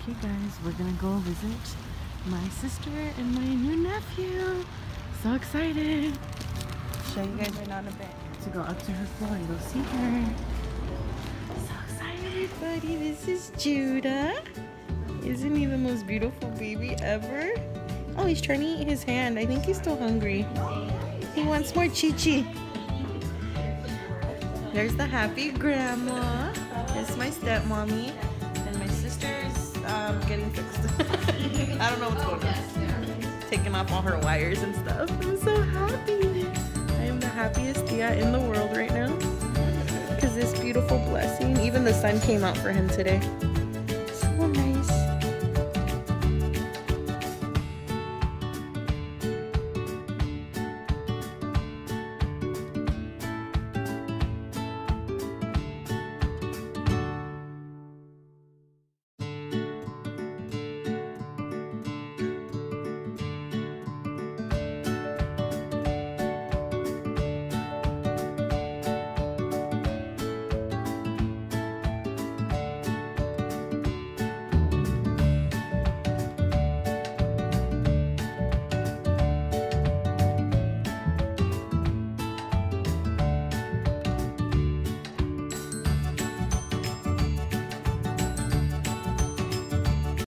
Okay guys, we're gonna go visit my sister and my new nephew. So excited. Show you guys right now in a bit. To go up to her floor and go see her. So excited, everybody. This is Judah. Isn't he the most beautiful baby ever? Oh, he's trying to eat his hand. I think he's still hungry. He wants more chi-chi. There's the happy grandma. There's my stepmommy. And my sister's getting fixed. I don't know what's going on. Taking off all her wires and stuff. I'm so happy. I am the happiest tia in the world right now. Because this beautiful blessing, even the sun came out for him today.